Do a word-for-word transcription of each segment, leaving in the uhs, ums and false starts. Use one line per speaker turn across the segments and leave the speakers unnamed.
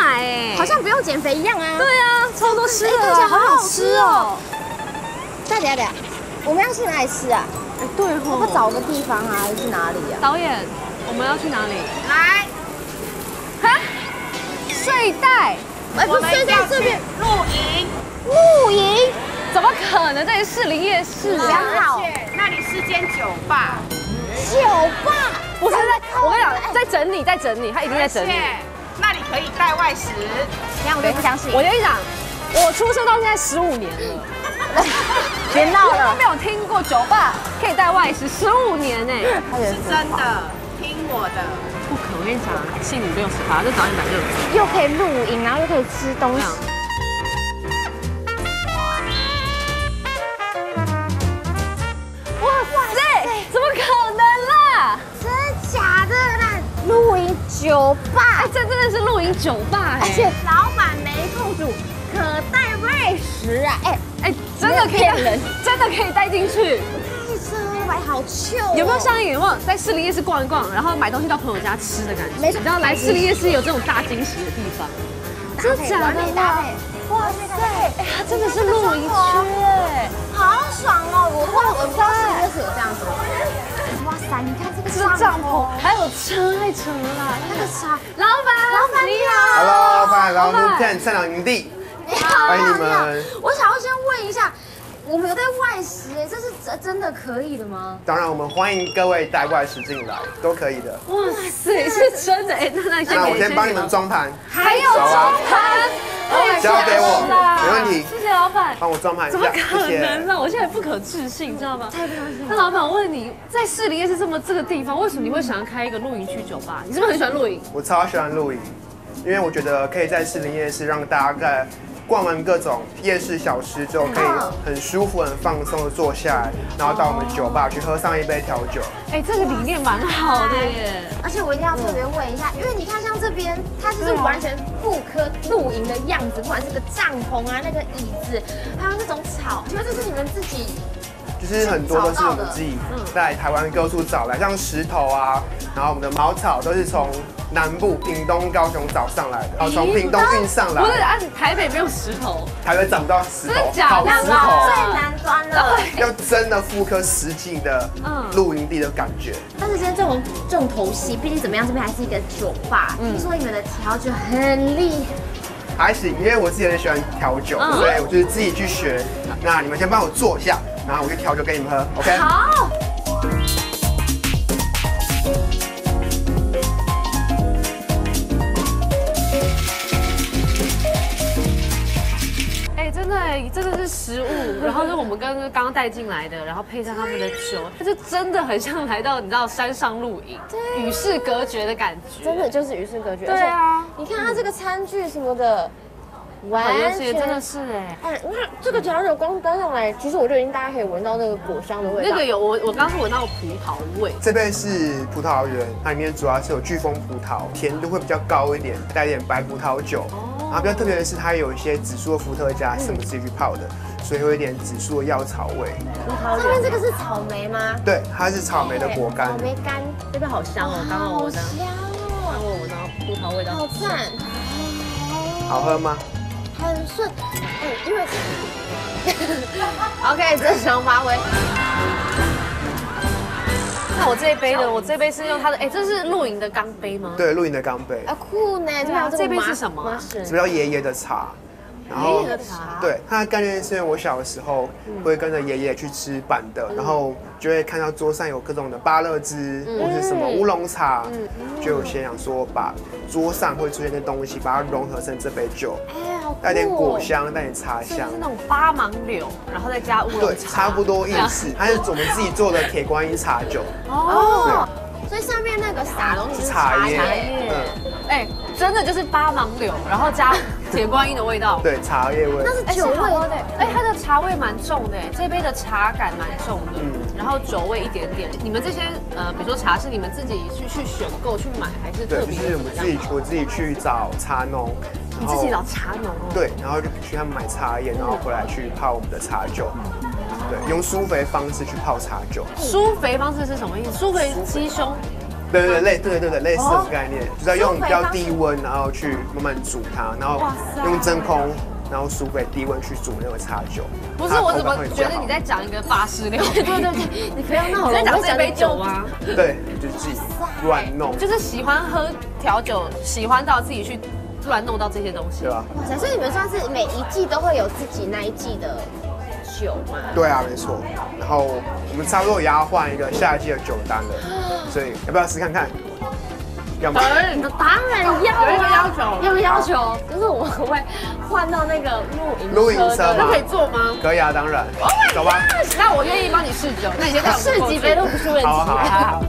买哎，
好像不用减肥一样啊。
对啊，超多吃的，
看起来好好吃哦。
那等下等下，我们要去哪里吃啊？
哎，对吼，
要找个地方啊，还是去哪里啊？
导演，我们要去哪里？
来，
哈，睡袋，
哎，不是睡在这边，露营，
露营，
怎么可能？这里士林夜市
而
啊！
且那里是间酒吧，
酒吧，
不是在，我跟你讲，在整理，在整理，他一定在整理。
那里可以带外食。
这样我就不相信。
我跟你讲，我出生到现在十五年了。
别闹
我都
了，
没有听过酒吧可以带外食，十五年哎，
是真的，听我的。
不可能！我跟你讲，信五六十八，这早点买热的。
又可以露营，然后又可以吃东西。
哇塞，怎么可能啦？
真的假的啦？露营酒吧，
哎，这真的是露营酒吧哎，
而且老板没空煮，可带外食啊！哎
哎，真的可以
骗人，
真的可以带进去。
太奢华，好糗哦。
有没有像有没有在士林夜市逛一逛，然后买东西到朋友家吃的感觉？
没错
你知道来士林夜市有这种大惊喜的地方。
真的假的？完美搭配，哇塞！
哎，它真的是露营区哎，
好爽哦！我不知道，我不知道是不是有这样子。哇塞，你看这个
这是帐篷，还有车，太扯了啦！
那个啥，
老板，
老板你好
Hello， 欢迎来到 New Ten 善良营地，
你好，
欢迎你
你好
们。
我想要先问一下，我们有带外食哎，这是真真的可以的吗？
当然，我们欢迎各位带外食进来，都可以的。
哇塞，是真的哎！那那
那我先帮你们装盘，
还有装盘，
交给我，没问题。
谢谢老板。
帮我装盘一
怎么
下，
可
谢谢。
能呢？我现在不可置信，知道吗？太不相信。那老板，我问你，在士林夜市这么这个地方，为什么你会想要开一个露营区酒吧？你是不是很喜欢露营？
我超喜欢露营，因为我觉得可以在士林夜市让大家在逛完各种夜市小吃之后，可以很舒服、很放松的坐下来，然后到我们酒吧去喝上一杯调酒。
哎，这个理念蛮好的耶。
而且我一定要特别问一下，因为你看像这边，它就是完全复刻露营的样子，不管是个帐篷啊、那个椅子，还有那种草，请问这是你们自己？
就是很多都是我们自己在台湾各处找来，像石头啊，然后我们的茅草都是从南部屏东、高雄找上来的，然后从屏东运上来。
不是，啊，台北没有石头，
台北找不到石头，
真的假的
好石头
最难端了。
要真的复刻实际的露营地的感觉。
但是今天这种重头戏，毕竟怎么样，这边还是一个酒吧，听说你们的调酒很厉害。
还行，因为我自己很喜欢调酒，所以我就是自己去学。那你们先帮我做一下，然后我去调酒给你们喝 ，OK？
好。
哎，真的哎，真的是食物，然后是我们刚刚刚带进来的，然后配上他们的酒，它就真的很像来到你知道山上露营，与世隔绝的感觉。
真的就是与世隔绝。
对啊，
你看它这个餐具什么的，完全
真的是哎。
哎，你看这个调酒光端上来，其实我就已经大家可以闻到那个果香的味道。
那个有我我刚刚闻到葡萄味。
这边是葡萄园，它里面主要是有巨峰葡萄，甜度会比较高一点，带一点白葡萄酒。然后比较特别的是，它有一些紫苏的伏特加是我们自己去泡的，所以会有一点紫苏的药草味。
上面这个是草莓吗？
对，它是草莓的果干。
草莓干，
这个好香哦，刚刚我闻到，
好香
刚刚我闻到葡萄味道，
好赞。
好喝吗？
很顺，哎，因为 OK 正常发挥。
那我这一杯呢？我这杯是用它的，哎，这是露营的钢杯吗？
对，露营的钢杯。
啊酷呢，对啊，
这杯是什么？
这叫爷爷的茶。
爷爷的茶。
对，它的概念是因为我小的时候会跟着爷爷去吃板的，然后就会看到桌上有各种的芭乐汁或是什么乌龙茶，就有些想说把桌上会出现的东西，把它融合成这杯酒，带点果香，带点茶香，
是那种八芒柳，然后再加乌龙茶，
对，差不多意思。它是我们自己做的铁观音茶酒。
哦，所以上面那个撒东西是茶叶，
嗯，哎，真的就是八芒柳，然后加铁观音的味道，
对，茶叶味，
那是酒味的，
哎，它的茶味蛮重的，这杯的茶感蛮重的，嗯，然后酒味一点点。你们这些呃，比如说茶是你们自己去去选购去买，还是特别？
对，就是我们自己我自己去找茶农。
你自己找茶农哦？
对，然后就去他们买茶叶，然后回来去泡我们的茶酒。对，用疏肥方式去泡茶酒。
疏肥方式是什么意思？疏肥鸡胸。
对对类对对对类似的概念，就是要用比较低温，然后去慢慢煮它，然后用真空，然后输给低温去煮那个茶酒。
不是，我怎么觉得你在讲一个法式料理？
对对对，你不要闹了，
你在讲这杯酒吗？
对，就是自己乱弄，
就是喜欢喝调酒，喜欢到自己去乱弄到这些东西，
对吧？
哇塞，所以你们算是每一季都会有自己那一季的酒吗？
对啊，没错。然后我们差不多也要换一个下一季的酒单了，所以要不要试看看？要吗？
当然要，
有一个要求，
有个要求，就是我可不可以换到那个露营
露营车吗？
可以做吗？
可以啊，当然。走吧。
那我愿意帮你试酒，那你先带我
试几杯都不是问题。
好好好。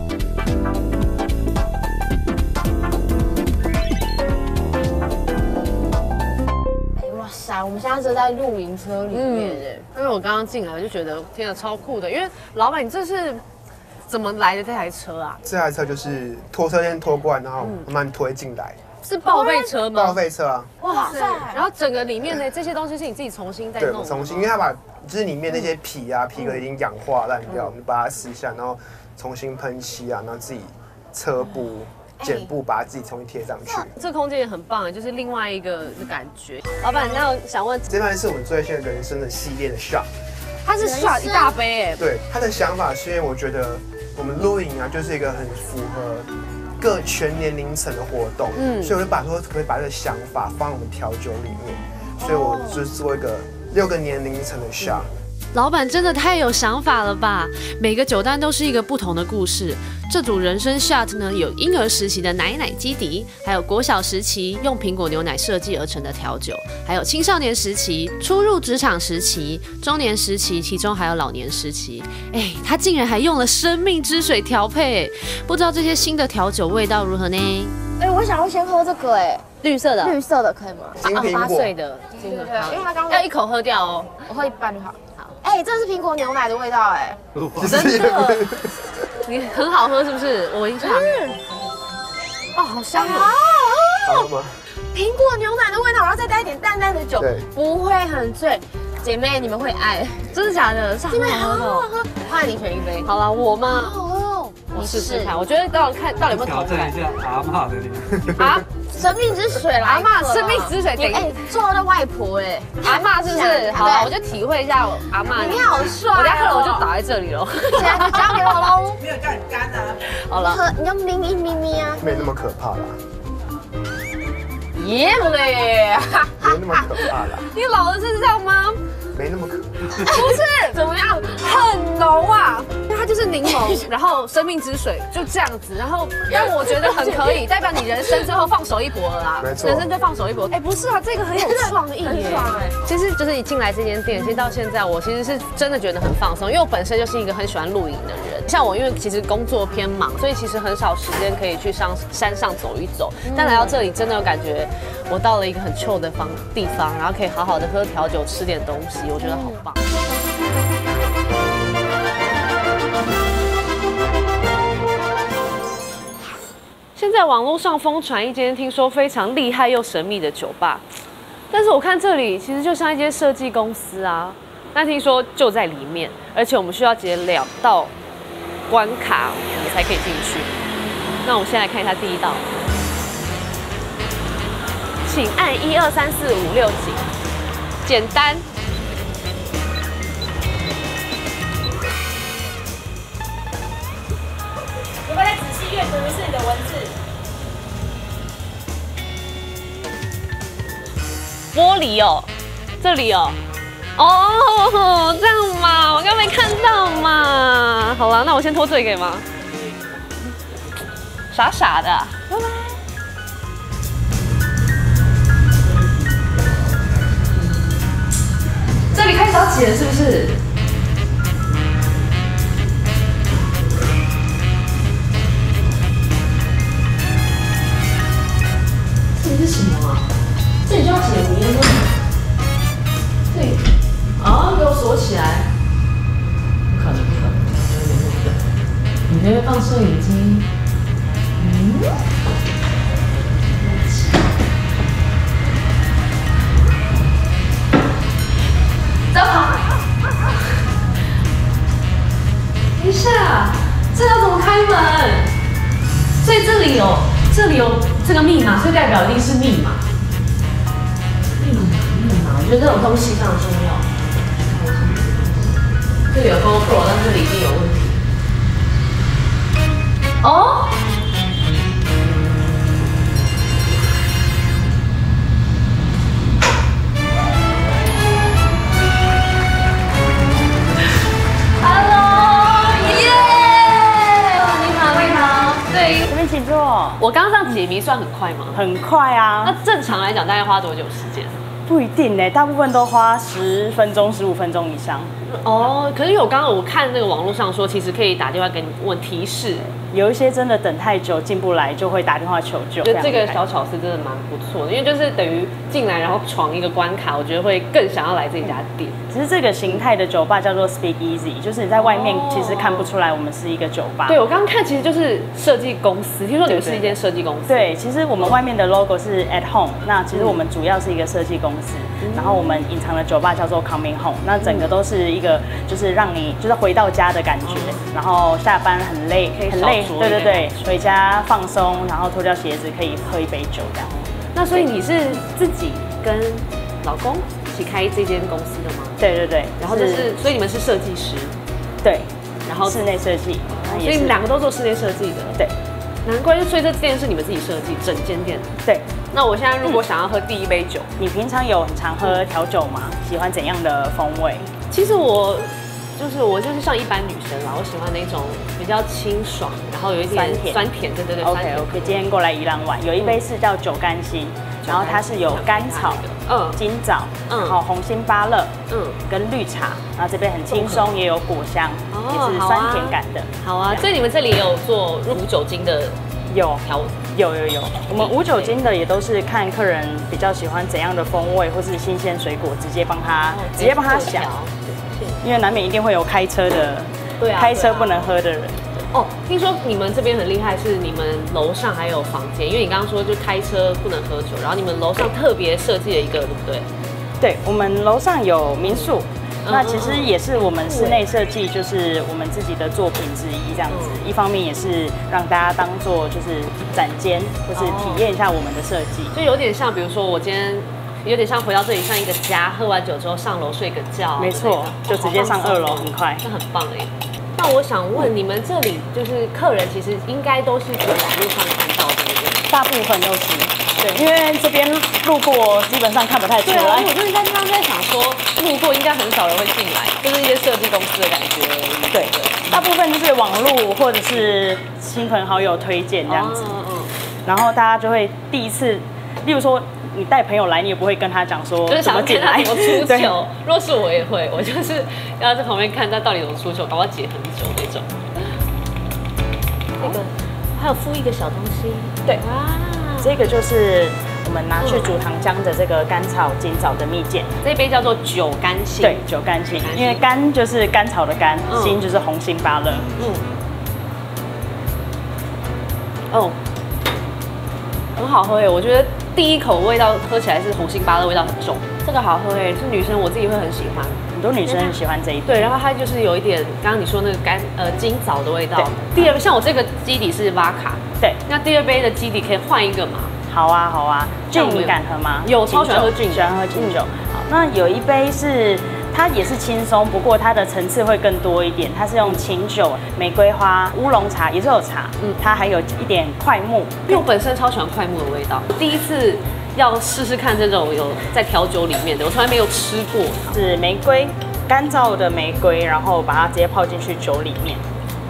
哇塞，我们现在就在露营车里面哎，
因为我刚刚进来就觉得天啊超酷的，因为老板你这是怎么来的这台车啊？
这台车就是拖车先拖过来，然后慢慢推进来。
是报废车吗？
报废车啊。
哇塞！
然后整个里面的这些东西是你自己重新再弄？
对，我重新，因为它把就是里面那些皮啊皮革已经氧化烂掉，我们把它撕下，然后重新喷漆啊，然后自己车布。剪布把它自己重新贴上去，
这空间也很棒，就是另外一个感觉。老板，那我想问，
这盘是我们最新的人生的系列的 shot，
它是 shot 一大杯哎。
对，他的想法是因为我觉得我们露营啊，就是一个很符合各全年龄层的活动，嗯，所以我就把说可不可以把这个想法放在我们调酒里面，所以我就做一个六个年龄层的 shot。
老板真的太有想法了吧！每个酒单都是一个不同的故事。这组人生 shot 呢，有婴儿时期的奶奶基底，还有国小时期用苹果牛奶设计而成的调酒，还有青少年时期、初入职场时期、中年时期，其中还有老年时期。哎，他竟然还用了生命之水调配，不知道这些新的调酒味道如何呢？
哎，我想要先喝这个哎，
绿色的，
绿色的可以吗？
金苹果，
八岁的，金的，
因为它刚
要一口喝掉哦，
我喝一半就好。哎、欸，这是苹果牛奶的味道哎、
欸，真的，你很好喝是不是？我闻一下，嗯、哦，好香哦，
好好喝，苹果牛奶的味道，然后再带一点淡淡的酒，不会很醉。姐妹，你们会爱，
真的假的？是好喝的，
好好喝。换你选一杯。
好了，我吗？
好好喝哦，
我试试看。我觉得到底看到底有没有
挑战一下阿嬷的脸
啊。
生命之水啦！
阿嬷，生命之水，等
哎，做到外婆哎，
阿嬷是不是？好了，我就体会一下阿嬷。
你好帅！
我等下喝了我就倒在这里了。
现在就交给我喽。
没有叫你干啊。
好了，
喝你要咪咪咪咪啊，
没那么可怕啦。
耶嘞！
没那么可怕啦。
你老了是这样吗？
没那么可怕。
不是，怎么样？很浓啊！它就是柠檬，然后生命之水就这样子，然后让我觉得很可以，代表你人生最后放手一搏了啦。
没错，
人生就放手一搏。哎，不是啊，这个很有创意耶。其实就是一进来这间店，其实到现在我其实是真的觉得很放松，因为我本身就是一个很喜欢露营的人。像我因为其实工作偏忙，所以其实很少时间可以去上山上走一走。但来到这里，真的有感觉我到了一个很 chill 的方地方，然后可以好好的喝调酒，吃点东西，我觉得好棒。现在网络上疯传一间听说非常厉害又神秘的酒吧，但是我看这里其实就像一间设计公司啊。那听说就在里面，而且我们需要解两道关卡，我们才可以进去。那我们先来看一下第一道，请按一二三四五六几，简单。
我们来仔细阅读一次你的文字。
玻璃哦，这里哦，哦，这样嘛，我刚没看到嘛。好了，那我先拖这里可以吗？傻傻的，拜拜。这里开始要挤了是不是？这里是什么啊？这里就要解谜了吗？对，啊，给我锁起来！不可能，不可能，有点不可能。你那边放摄影机，嗯，走好。等一下，这要怎么开门？
里有这里有这个密码，所以代表一定是密码。密码密码，我觉得这种东西非常重要。这里有 GoPro， 但是这里一定有问题。哦。
这边请坐。
我刚刚这样解谜算很快吗？
很快啊。
那正常来讲大概花多久时间？
不一定呢，大部分都花十分钟、十五分钟以上。
哦，可是有刚刚我看那个网络上说，其实可以打电话给你问提示。
有一些真的等太久进不来，就会打电话求救。
我觉得这个小巧思真的蛮不错的，因为就是等于进来然后闯一个关卡，我觉得会更想要来这家店。
其实这个形态的酒吧叫做 Speak Easy， 就是你在外面其实看不出来我们是一个酒吧。
对，我刚刚看其实就是设计公司，听说你们是一间设计公司。
对，其实我们外面的 logo 是 At Home， 那其实我们主要是一个设计公司，嗯、然后我们隐藏的酒吧叫做 Coming Home， 那整个都是一个就是让你就是回到家的感觉，嗯、然后下班很累，很累，对对对。回家放松，然后脱掉鞋子，可以喝一杯酒这样。
那所以你是自己跟老公一起开这间公司的吗？
对对对。
然后就是，所以你们是设计师。
对。
然后
室内设计，
所以你们两个都做室内设计的。
对。
难怪，所以这店是你们自己设计，整间店。
对。
那我现在如果想要喝第一杯酒，
你平常有很常喝调酒吗？喜欢怎样的风味？
其实我。就是我就是像一般女生啦，我喜欢那种比较清爽，然后有一点酸甜，酸甜，对对对。
OK OK， 今天过来宜兰玩，有一杯是叫酒甘心，然后它是有甘草、嗯、金枣，嗯，然后红心芭乐，嗯，跟绿茶，然后这边很轻松，也有果香，也是酸甜感的。
好啊，所以你们这里也有做无酒精的，
有调，有有有。我们无酒精的也都是看客人比较喜欢怎样的风味，或是新鲜水果，直接帮他直接帮他想。因为难免一定会有开车的，对啊，开车不能喝的人。
哦，听说你们这边很厉害，是你们楼上还有房间，因为你刚刚说就开车不能喝酒，然后你们楼上特别设计了一个，对不对？
对，我们楼上有民宿，嗯、那其实也是我们室内设计，就是我们自己的作品之一，这样子。嗯、一方面也是让大家当做就是展间，或是体验一下我们的设计，
就有点像，比如说我今天。有点像回到这里像一个家，喝完酒之后上楼睡个觉，
没错，就直接上二楼，很快，
那很棒哎。那我想问你们这里就是客人其实应该都是从网络上看到的，对不对？
大部分都是，对，因为这边路过基本上看不太出来。
对啊，我就是在刚刚在想说，路过应该很少人会进来，就是一些设计公司的感觉。
对，大部分就是网络或者是亲朋好友推荐这样子，嗯嗯，然后大家就会第一次，例如说。你带朋友来，你也不会跟他讲说
就是想
进
来怎么出糗。若是我也会，我就是要在旁边看他到底怎么出糗，搞到解很久那种。这个还有附一个小东西，
对，哇，这个就是我们拿去煮糖浆的这个甘草金枣的蜜饯，
这一杯叫做酒甘心。
对，酒甘心，因为甘就是甘草的甘，心就是红心芭乐。嗯。
哦，很好喝耶，我觉得。第一口味道喝起来是红心芭乐味道很重，这个好喝哎，是女生我自己会很喜欢，
很多女生很喜欢这一
对，然后它就是有一点刚刚你说那个干呃金枣的味道。第二像我这个基底是瓦卡，
对，
那第二杯的基底可以换一个吗？
好啊好啊，俊你敢喝吗？
有，超喜欢喝俊，
喜欢喝金酒。好，那有一杯是。它也是轻松，不过它的层次会更多一点。它是用琴酒、玫瑰花、乌龙茶，也是有茶，嗯，它还有一点快木。
因为我本身超喜欢快木的味道，第一次要试试看这种有在调酒里面的，我从来没有吃过。
是玫瑰，干燥的玫瑰，然后把它直接泡进去酒里面。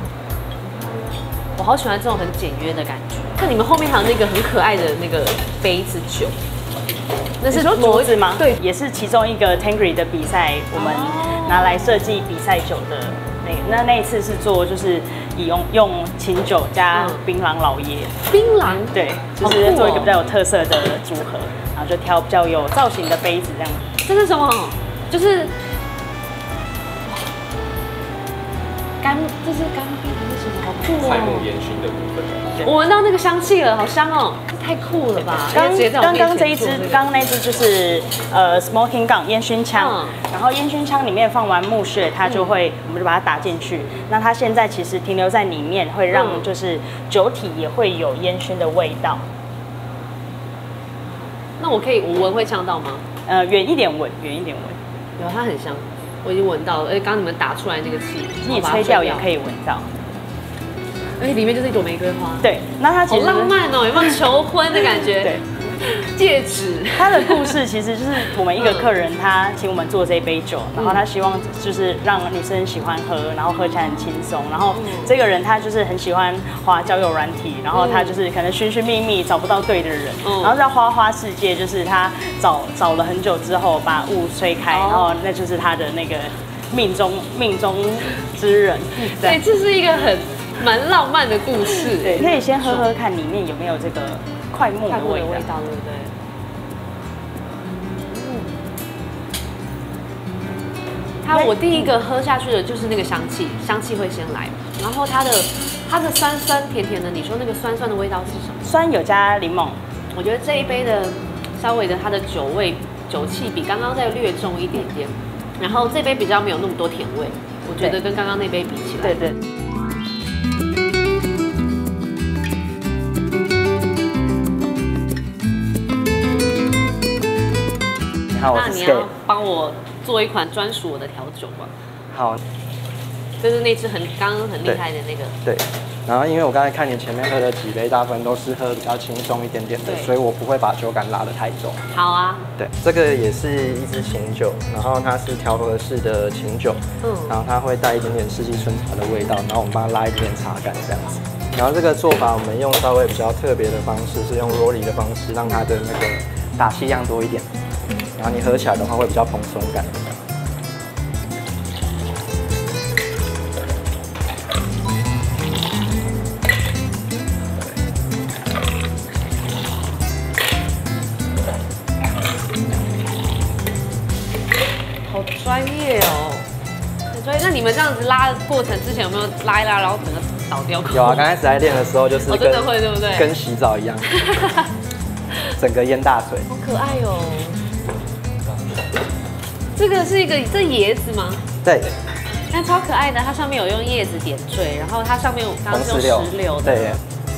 我好喜欢这种很简约的感觉。看你们后面还有那个很可爱的那个杯子酒。
那是镯子吗？对，也是其中一个 Tangri 的比赛，我们拿来设计比赛酒的那那那一次是做就是以用用琴酒加槟榔老爷，
槟榔
对，就是做一个比较有特色的组合，然后就挑比较有造型的杯子这样。
这是什么？就是干，这是干冰还是什么？好
酷哦！
菜木烟熏的部分。
我闻到那个香气了，好香哦！这太酷了吧！
刚刚刚这一支，刚
刚
那支就是呃 smoking gun 烟熏枪，然后烟熏枪里面放完木屑，它就会，我们就把它打进去。那它现在其实停留在里面，会让就是酒体也会有烟熏的味道。
那我可以，我闻会呛到吗？
呃，远一点闻，远一点闻。
有，它很香，我已经闻到了。而且刚刚你们打出来那个气，
你吹掉也可以闻到。
而且里面就是一朵玫瑰花。
对，那它其实
好浪漫哦，有没有求婚的感觉？
对，
戒指。
它的故事其实就是我们一个客人，他请我们做这一杯酒，然后他希望就是让女生喜欢喝，然后喝起来很轻松。然后这个人他就是很喜欢滑交友软体，然后他就是可能寻寻觅觅找不到对的人，然后在花花世界就是他找找了很久之后把雾吹开，然后那就是他的那个命中命中之人。
对，这是一个很。蛮浪漫的故事，
对，可以先喝喝看里面有没有这个快木的味道，
对不对？嗯，它我第一个喝下去的就是那个香气，香气会先来，然后它的它的酸酸甜甜的，你说那个酸酸的味道是什么？
酸有加柠檬，
我觉得这一杯的稍微的它的酒味酒气比刚刚再略重一点点，然后这杯比较没有那么多甜味，我觉得跟刚刚那杯比起来，
对对。
那你要帮我做一款专属我的调酒吗？
好，
就是那支很刚刚很厉害的那个。
对。然后因为我刚才看你前面喝的几杯，大部分都是喝比较轻松一点点的，所以我不会把酒感拉得太重。
好啊。
对，这个也是一支琴酒，然后它是调和式的琴酒，嗯，然后它会带一点点四季春茶的味道，然后我们帮它拉一点茶感这样子。然后这个做法我们用稍微比较特别的方式，是用 rolling 的方式，让它的那个打气量多一点。然后你喝起来的话会比较蓬松感。
好专业哦，很专业。那你们这样子拉的过程之前有没有拉一拉，然后整个倒掉？
有啊，刚开始在练的时候就是跟、
哦、真的会对不对？
跟洗澡一样，整个淹大水。
好可爱哦。这个是一个这椰子吗？
对，
但超可爱的，它上面有用叶子点缀，然后它上面有刚刚是用石榴的，
对，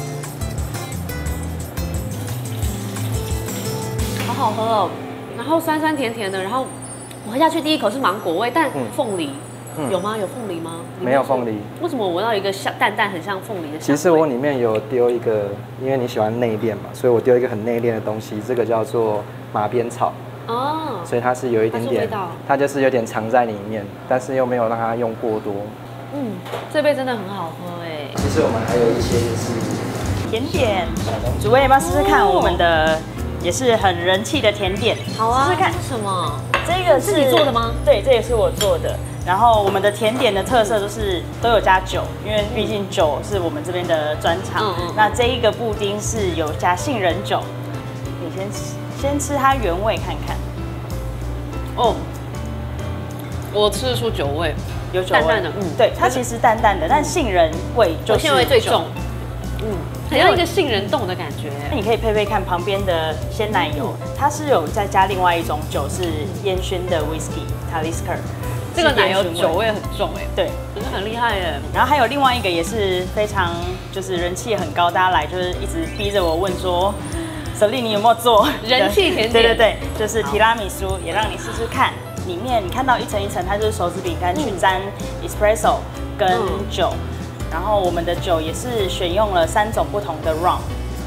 好好喝哦，然后酸酸甜甜的，然后我喝下去第一口是芒果味，但凤梨、嗯、有吗？有凤梨吗？
没有凤梨。
为什么我闻到一个像淡淡很像凤梨的香味？
其实我里面有丢一个，因为你喜欢内敛嘛，所以我丢一个很内敛的东西，这个叫做马鞭草。哦，所以它是有一点点，它, 它就是有点藏在里面，但是又没有让它用过多。
嗯，这杯真的很好喝哎。
其实我们还有一些就是
甜点，主位要不要试试看我们的也是很人气的甜点？
好啊，
试试看
是什么？
这个是
你做的吗？
对，这也是我做的。然后我们的甜点的特色就是都有加酒，因为毕竟酒是我们这边的专长。嗯嗯。那这一个布丁是有加杏仁酒，你先吃。先吃它原味看看。
哦，我吃得出酒味，
有酒味，淡淡的，嗯，对，它其实淡淡的，但杏仁味就是
杏仁味最重，嗯，很像一个杏仁冻的感觉。
那你可以配配看旁边的鲜奶油，它是有再加另外一种酒是烟熏的 whisky Talisker，
这个奶油酒味很重哎，
对，
真的很厉害哎。
然后还有另外一个也是非常就是人气很高，大家来就是一直逼着我问说。Celine， 你有没有做
人气甜点？
对对对，就是提拉米苏，也让你试试看。里面你看到一层一层，它就是手指饼干去沾 espresso 跟酒，嗯、然后我们的酒也是选用了三种不同的 rum。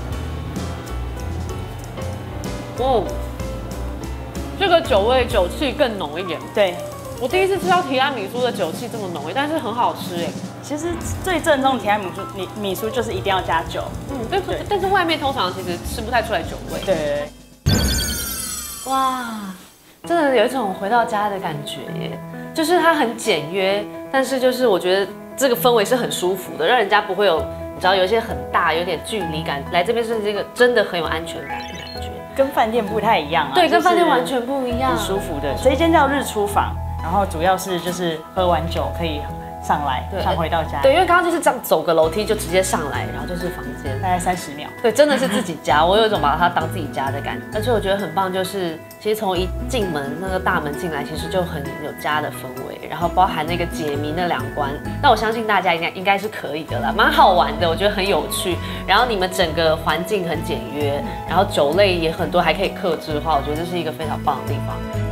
哦，这个酒味酒气更浓一点。
对，
我第一次吃到提拉米苏的酒气这么浓，但是很好吃哎。
其实最正宗的提拉米苏，米米苏就是一定要加酒。
嗯，但是但是外面通常其实吃不太出来酒味。
对。
哇，真的有一种回到家的感觉耶，就是它很简约，但是就是我觉得这个氛围是很舒服的，让人家不会有你知道有一些很大有点距离感，来这边是这个真的很有安全感的感觉，
跟饭店不太一样啊。
对，跟饭店完全不一样，
很舒服的。这一间叫日出坊，然后主要是就是喝完酒可以。 上来，才回到家。
对，因为刚刚就是这样走个楼梯就直接上来，然后就是房间，
大概三十秒。
对，真的是自己家，我有一种把它当自己家的感觉。而且我觉得很棒，就是其实从一进门那个大门进来，其实就很有家的氛围，然后包含那个解谜那两关，那我相信大家应该应该是可以的啦，蛮好玩的，我觉得很有趣。然后你们整个环境很简约，然后酒类也很多，还可以客制的话，我觉得这是一个非常棒的地方。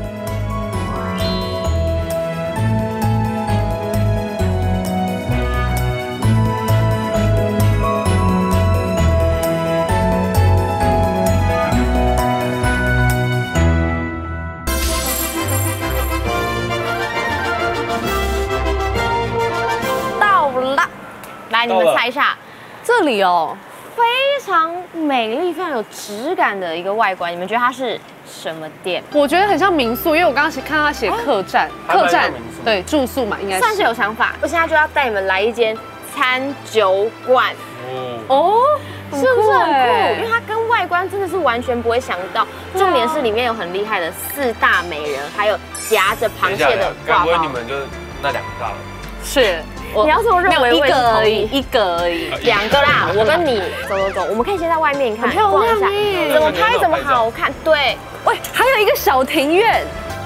来，你们猜一下，
这里哦，
非常美丽、非常有质感的一个外观，你们觉得它是什么店？
我觉得很像民宿，因为我刚刚看他写客栈，客栈对住宿嘛，应该
算是有想法。我现在就要带你们来一间餐酒馆。哦，是不是很酷？因为它跟外观真的是完全不会想到，重点是里面有很厉害的四大美人，还有夹着螃蟹的挂包。
该不会你们就是那两个大了？
是。
你要这么认为，
一个而已，一个而已，
两个啦。我跟你走走走，我们可以先在外面看，
漂亮
耶，怎么拍怎么好看。对，
喂，还有一个小庭院。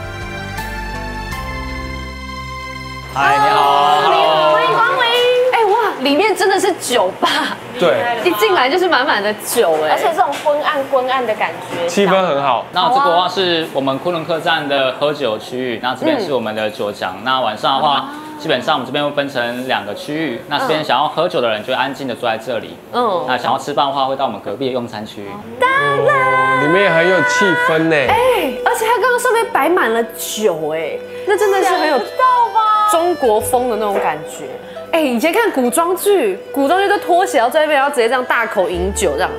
嗨，你好，
你好，欢迎光临。
哎哇，里面真的是酒吧，
对，
一进来就是满满的酒哎，
而且这种昏暗昏暗的感觉，
气氛很好。
那这个的话是我们昆仑客栈的喝酒区域，那这边是我们的酒墙。那晚上的话。基本上我们这边会分成两个区域，那这边想要喝酒的人就会安静的坐在这里，嗯，那想要吃饭的话会到我们隔壁的用餐区域。
当然，里面也很有气氛呢。
哎，而且它刚刚上面摆满了酒，哎，那真的是很有中国风的那种感觉。哎，以前看古装剧，古装剧都脱鞋到这边，然后直接这样大口饮酒这样。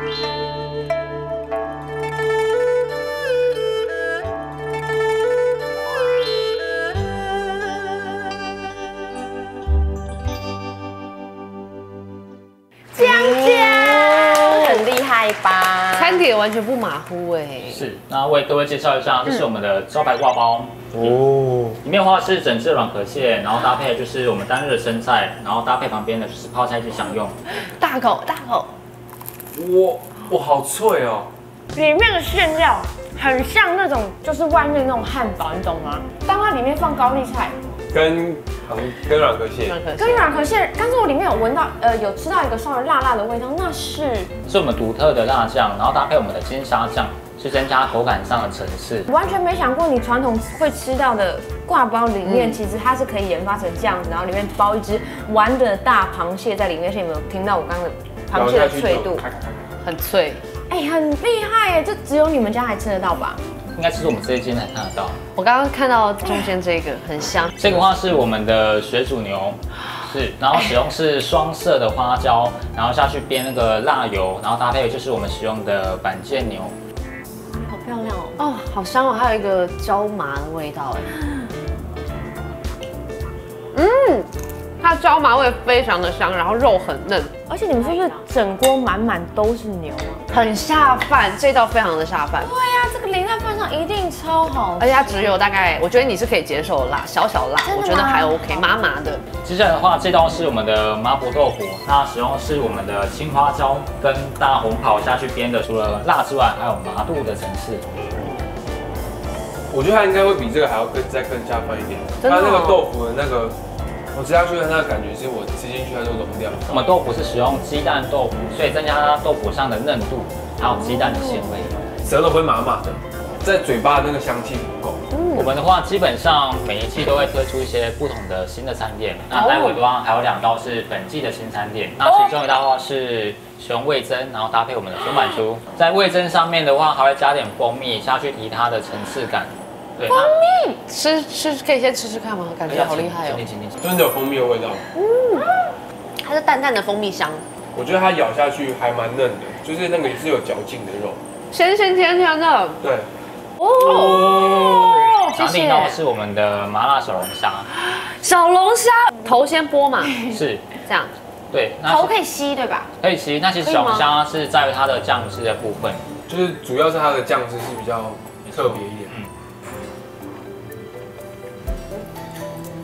江江很厉害吧？
餐点完全不马虎哎。
是，那为各位介绍一下，这是我们的招牌挂包。哦，里面的话是整只的软壳蟹，然后搭配就是我们单日的生菜，然后搭配旁边的就是泡菜一起享用。
大口大口，
哇哇，好脆哦！
里面的馅料很像那种就是外面那种汉堡，你懂吗？但它里面放高丽菜。
跟跟软壳蟹，
跟软壳蟹，但是我里面有闻到，呃，有吃到一个稍微辣辣的味道，那是
是我们独特的辣酱，然后搭配我们的金沙酱，是增加口感上的层次。
完全没想过你传统会吃到的挂包里面，嗯、其实它是可以研发成这样子，然后里面包一只玩的大螃蟹在里面，而且你们有听到我刚刚的螃蟹的脆度，
很脆，
哎、欸，很厉害哎，这只有你们家还吃得到吧？
应该是我们这一间才看得到。
我刚刚看到中间这个很香，
这个话是我们的水煮牛，是，然后使用是双色的花椒，然后下去煸那个辣油，然后搭配就是我们使用的板腱牛。
好漂亮哦！
哦，好香哦，还有一个椒麻的味道哎。嗯，它椒麻味非常的香，然后肉很嫩，
而且你们是不是整锅满满都是牛啊？
很下饭，这道非常的下饭。
对呀、啊，这个淋在饭上一定超好，
而且它只有大概，我觉得你是可以接受的辣，小小辣，我觉得还 OK， 麻麻的。
接下来的话，这道是我们的麻婆豆腐，那使用的是我们的青花椒跟大红袍下去煸的，除了辣之外，还有麻度的层次。
我觉得它应该会比这个还要更再更下饭一点。它那个豆腐的那个。我吃下去的那个感觉是我吃进去它就融掉。
我们豆腐是使用鸡蛋豆腐，所以增加它豆腐上的嫩度，还有鸡蛋的鲜味。
舌头会麻麻的，在嘴巴那个香气不够。
嗯、我们的话基本上每一季都会推出一些不同的新的餐点。那待会的话还有两道是本季的新餐点，那其中一道的话是使用味噌，然后搭配我们的松板酥，在味噌上面的话还会加点蜂蜜下去提它的层次感。
蜂蜜吃吃可以先吃吃看吗？感觉好厉害哦！
真的有蜂蜜的味道。嗯，
它是淡淡的蜂蜜香。
我觉得它咬下去还蛮嫩的，就是那个也是有嚼劲的肉，
咸咸甜甜的。
对。
哦，然后另一道是我们的麻辣小龙虾。
小龙虾头先剥嘛？
是
这样。
对，
头可以吸对吧？
可以吸。那其实小龙虾是在于它的酱汁的部分，
就是主要是它的酱汁是比较特别一点。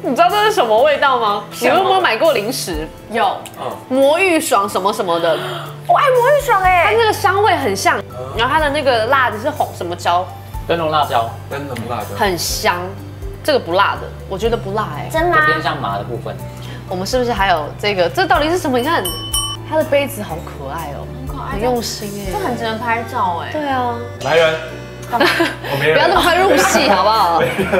你知道这是什么味道吗？你们有没有买过零食？
有，
魔芋爽什么什么的，
我爱魔芋爽哎，
它那个香味很像，然后它的那个辣子是红什么椒？
灯笼辣椒，
灯笼辣椒，
很香。这个不辣的，我觉得不辣哎，
真的吗？
偏向麻的部分。
我们是不是还有这个？这到底是什么？你看，它的杯子好可爱哦，
很可爱，
很用心哎，
这很值得拍照哎。
对啊，
来人，干嘛？我没人。
不要那么快入戏好不好？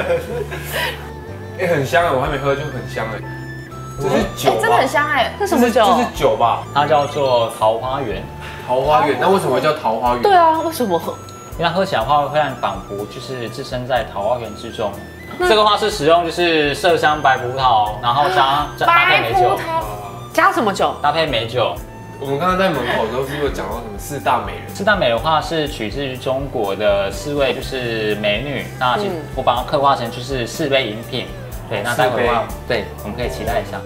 哎，很香哎，我还没喝就很香哎。这是酒吧，
真的很香哎，
这什么酒？
这是酒吧，
它叫做桃花源。
桃花源，那为什么会叫桃花源？
对啊，为什么？
因为它喝起来的话，会让你仿佛就是置身在桃花源之中。这个话是使用就是麝香白葡萄，然后加搭配美酒，
加什么酒？
搭配美酒。
我们刚刚在门口都是有讲到什么四大美人。
四大美人的话是取自于中国的四位就是美女，那其实我把它刻画成就是四杯饮品。对，那待会的话，对，我们可以期待一下。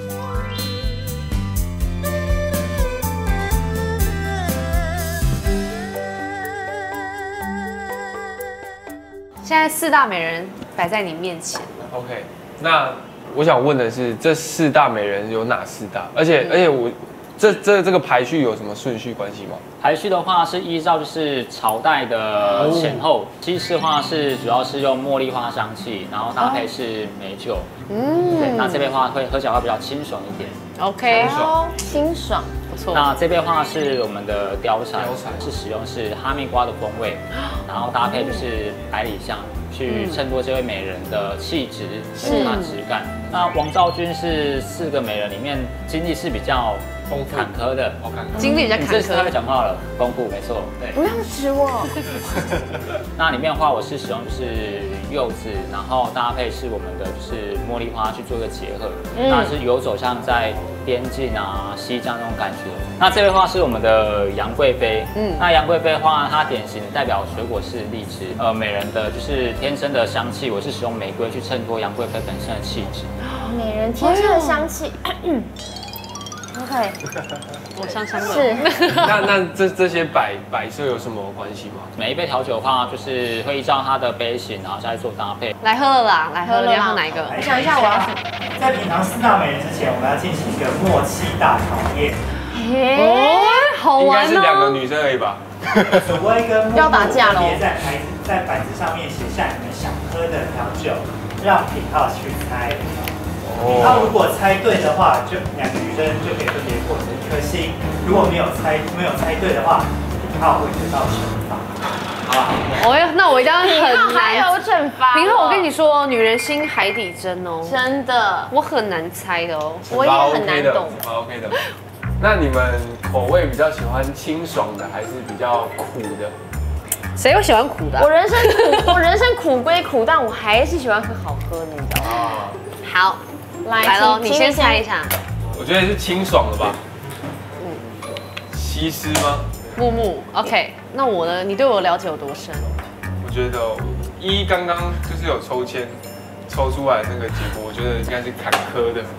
现在四大美人摆在你面前了。
OK， 那我想问的是，这四大美人有哪四大？而且、嗯、而且我这这这个排序有什么顺序关系吗？
排序的话是依照就是朝代的前后，西式的话是主要是用茉莉花香气，然后搭配是美酒。嗯，对，那这杯的话会喝起来会比较清爽一点。
OK，
清爽。
那这杯的话是我们的貂蝉，是使用是哈密瓜的风味，然后搭配就是百里香，去衬托这位美人的气质跟她质感。那王昭君是四个美人里面经历是比较坎坷的，
经历比较坎坷。
这次他会讲话了，丰富，没错，对。
不要指我。
那里面的话，我是使用就是柚子，然后搭配是我们的就是茉莉花去做一个结合，嗯、那是游走像在边境啊、西江那种感觉。那这杯花是我们的杨贵妃，嗯，那杨贵妃的话，它典型代表水果是荔枝，呃，美人的就是天生的香气，我是使用玫瑰去衬托杨贵妃本身的气质。
美人天生的香气。OK，
我香香的。
是。
那那这这些摆摆设有什么关系吗？
每一杯调酒的话，就是会依照它的杯型，然后再做搭配。
来喝了啦，来喝了，你要喝哪一个？
我想一下，我要。
在品尝四大美人之前，我们要进行一个默契大考验。
哦，好玩哦。
应该是两个女生而已吧？
主播跟
要打架喽。
分别在牌子在板子上面写下你们想喝的调酒，让品号去猜。品号如果猜对的话，就两个女生就可以分别获得一颗星；如果没有猜没有猜对的话，品号会得到惩罚。好吧？
哦，那我一定要很难。
还有惩罚。
平浩，我跟你说，女人心海底针哦，
真的，
我很难猜的哦，
我也很难懂。
好 OK 的。那你们口味比较喜欢清爽的，还是比较苦的？
谁会喜欢苦的、啊？
我人生苦，我人生苦归苦，但我还是喜欢喝好喝的，你知道吗？好。
来喽，你先猜一下。
我觉得是清爽的吧。嗯。西施吗？
木木 ，OK。那我呢？你对我了解有多深？
我觉得一刚刚就是有抽签抽出来那个结果，我觉得应该是坎坷的。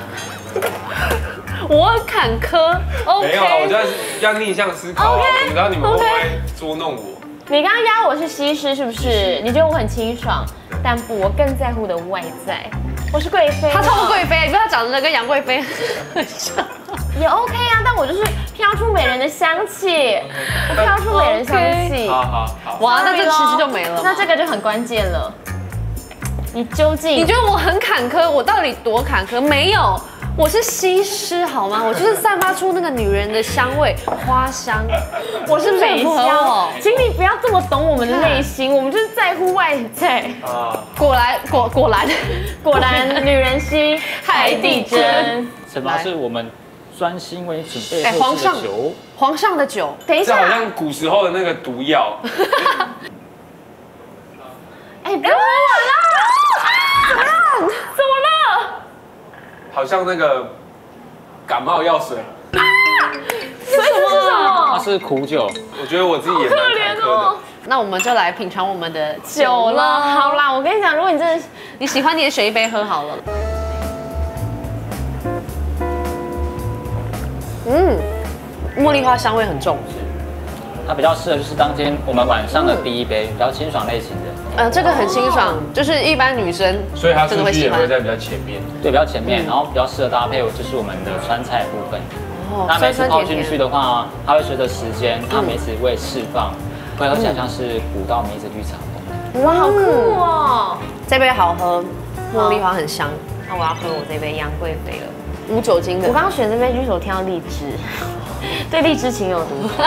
我很坎坷 ，OK。
没有啊，我觉得要逆向思考啊。我不知道你们会不会捉弄我？
你刚刚压我是西施是不是？你觉得我很清爽，但不，我更在乎的外在。我是贵妃，
她超贵妃，你不要长得跟杨贵妃很像，
也 OK 啊。但我就是飘出美人的香气，我飘出美人香气。
好好好，
哇，那这其实就没了。
那这个就很关键了。你究竟？
你觉得我很坎坷？我到底多坎坷？没有，我是西施好吗？我就是散发出那个女人的香味，花香。我是不是很符合我？
请你不要这么懂我们的内心，我们就是在乎外在。啊，
果然果果然
果然，女人心海底针。
惩罚是我们专心为准备的
皇上
酒，
皇上的酒。
等一下，
好像古时候的那个毒药。
哎，不要喝我了！怎么了？怎么了？
好像那个感冒药水。
啊！所以这是什么？
它是苦酒。
我觉得我自己也蛮坎坷的。
那我们就来品尝我们的
酒了。好啦，我跟你讲，如果你真的
你喜欢，你也选一杯喝好了。嗯，茉莉花香味很重。
它比较适合就是当天我们晚上的第一杯，比较清爽类型的。
呃，这个很清爽，就是一般女生
所以它
真的会喜欢
顺序也会。在比较前面。
对，比较前面，然后比较适合搭配，就是我们的川菜部分。
哦
那梅子泡进
酸酸甜甜
去的话，它会随着时间，它梅子味释放，会喝起来像是古道梅子绿茶风。
哇，好酷哦！
这杯好喝，茉莉花很香，
那我要喝我这杯杨贵妃了。
无酒精的。
我刚刚选这杯就是我听到荔枝，对荔枝情有独钟。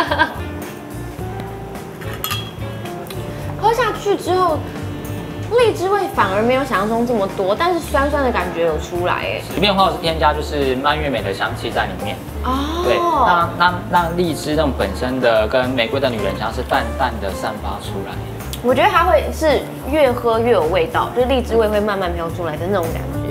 喝下去之后，荔枝味反而没有想象中这么多，但是酸酸的感觉有出来哎。
里面的话是添加就是蔓越莓的香气在里面。
哦。
对，那那那荔枝那种本身的跟玫瑰的女人香是淡淡的散发出来。
我觉得它会是越喝越有味道，就是荔枝味会慢慢飘出来的那种感觉。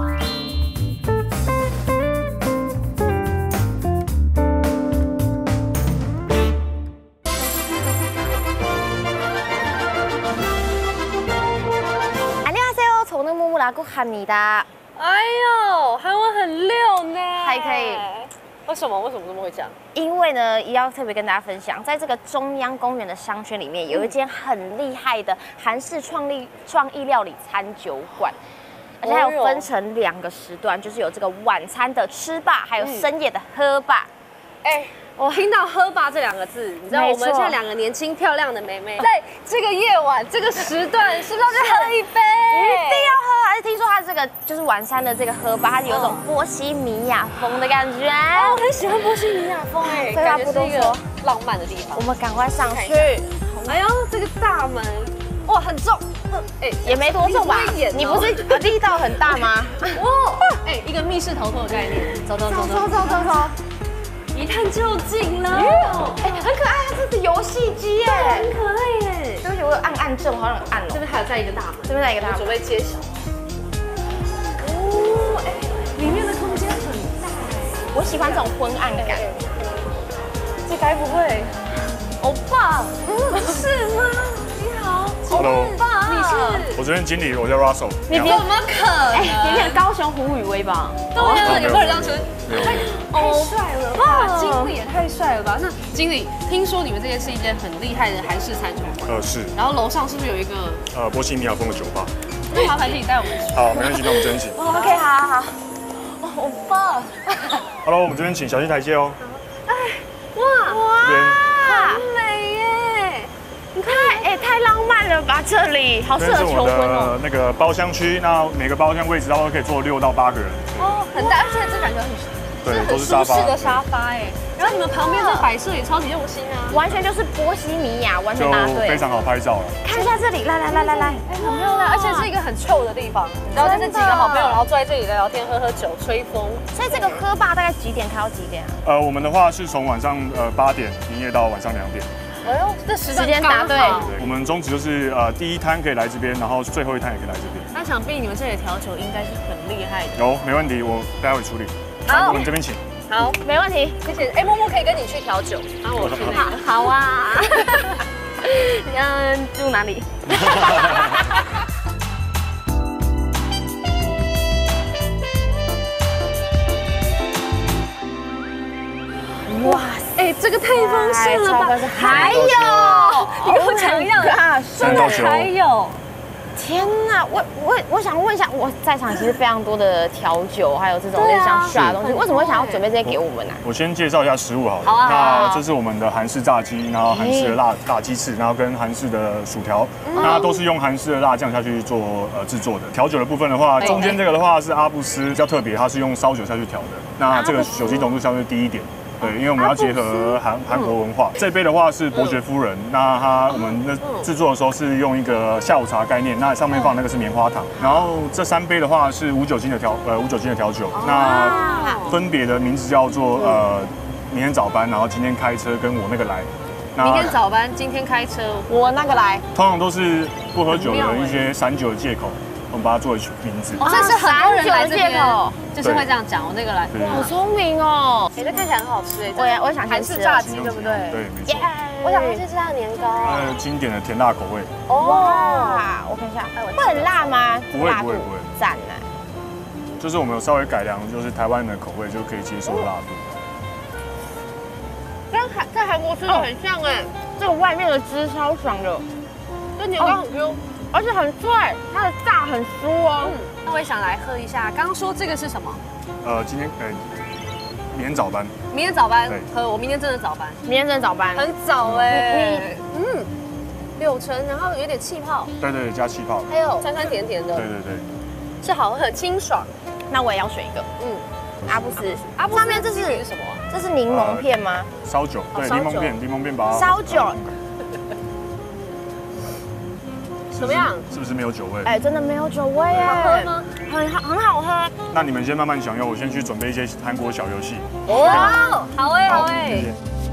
够喊你的，哎
呦，韩文很溜呢，
还可以。
为什么？为什么这么会讲？
因为呢，也要特别跟大家分享，在这个中央公园的商圈里面，有一间很厉害的韩式创意创意料理餐酒馆，而且还有分成两个时段，就是有这个晚餐的吃吧，还有深夜的喝吧。
哎。我听到“喝吧”这两个字，你知道我们现在两个年轻漂亮的妹妹，在这个夜晚、这个时段，是不是要去喝一杯？
一定要喝！而且听说它这个就是晚餐的这个喝吧，它有种波西米亚风的感觉。
哦，我很喜欢波西米亚风哎，
废话不多说，
浪漫的地方。
我们赶快上去。
哎呦，这个大门，哇，很重，
哎，也没多重吧？你不是力道很大吗？
哇，哎，一个密室逃脱的概念。走走走
走走走走。
一探究竟了，
哎，很可爱啊！这是游戏机耶，
很可爱耶。
对不起，我有按按键，我好像按了。
这边还有再一个大门，
这边再一个大门，
准备揭晓。哦，哎，里面的空间很大，
我喜欢这种昏暗感。
这该不会，欧巴？是吗？你好
，Hello，
你是？
我这边经理，我叫 Russell。
你怎么可能？
哎，你演高雄胡宇威吧？
对啊，有没有人这样说？
太帅了吧！
经理也太帅了吧！那经理，听说你们这边是一间很厉害的韩式餐酒馆。
呃，是。
然后楼上是不是有一个
呃波西米亚风的酒吧？
那麻烦请你带我们去。
好，没关系，那我们这边请。
OK， 好好好。欧巴。
Hello， 我们这边请小心台阶哦。
哎，哇哇，很美耶！你看，哎，太浪漫了吧！这里好适合求婚哦。
那个包厢区，那每个包厢位置大概可以坐六到八个人。
哦，很大，而且这感觉很。
对，
都是沙发。舒适的沙发哎，然后你们旁边这摆设也超级用心啊，
完全就是波西米亚，完全答对，
非常好拍照了。
看一下这里，来来来来来，
哎，很漂亮，而且是一个很 chill 的地方，你知道，就是几个好朋友，然后坐在这里聊聊天、喝喝酒、吹风。
所以这个喝吧大概几点开到几点啊？
呃，我们的话是从晚上呃八点营业到晚上两点。
哎呦，这时
间答对。
我们宗旨就是呃第一摊可以来这边，然后最后一摊也可以来这边。
那想必你们这里调酒应该是很厉害的。
有，没问题，我待会处理。
好，
我们这边请。
好，
没问题，
谢谢。哎，默默可以跟你去调酒，然后我去那个。
好啊。你要住哪里？
哇塞，哎，这个太丰盛了吧！
还有，
你跟我讲一样的，真的还有。
天哪，我我我想问一下，我在场其实非常多的调酒，还有这种类似像耍的东西，为什么会想要准备这些给我们呢？
我先介绍一下食物好了。
好啊。
那这是我们的韩式炸鸡，然后韩式的辣辣鸡翅，然后跟韩式的薯条，那都是用韩式的辣酱下去做呃制作的。调酒的部分的话，中间这个的话是阿布斯，比较特别，它是用烧酒下去调的。那这个酒精浓度相对低一点。对，因为我们要结合韩韩国文化。这杯的话是伯爵夫人，那它我们的制作的时候是用一个下午茶概念，那上面放那个是棉花糖。然后这三杯的话是无酒精的调呃无酒精的调酒，那分别的名字叫做呃明天早班，然后今天开车跟我那个来。
明天早班，今天开车，
我那个来。
通常都是不喝酒的一些散酒的借口。我们把它作为名字，
哦，这是很多人来这边，就是会这样讲。我那个来，
好聪明哦！
哎，这看起来很好吃哎，
我也我想
韩式炸鸡，对不对？
对，没错。
我想先吃它的年糕，
呃，经典的甜辣口味。
哇，我看一下，会很辣吗？
不会不会不会，
赞呢。
就是我们有稍微改良，就是台湾的口味就可以接受辣度。
跟韩在韩国吃的很像哎，这个外面的汁超爽的，这年糕很 Q。
而且很脆，它的炸很酥哦。
嗯，那我也想来喝一下。刚刚说这个是什么？
呃，今天呃，明天早班。
明天早班
对
喝，我明天真的早班。
明天真的早班，
很早哎。嗯，柳橙，然后有点气泡。
对对对，加气泡。
还有酸酸甜甜的。
对对对。
是好喝，很清爽。
那我也要选一个。嗯，阿布斯。阿布斯上面这是
什么？
这是柠檬片吗？
烧酒，对，柠檬片，柠檬片把它
烧酒。怎么样？
是不是没有酒味？
哎，真的没有酒味耶。好喝吗？很好，很好喝。
那你们先慢慢享用，我先去准备一些韩国小游戏。
哦，好哎，好哎。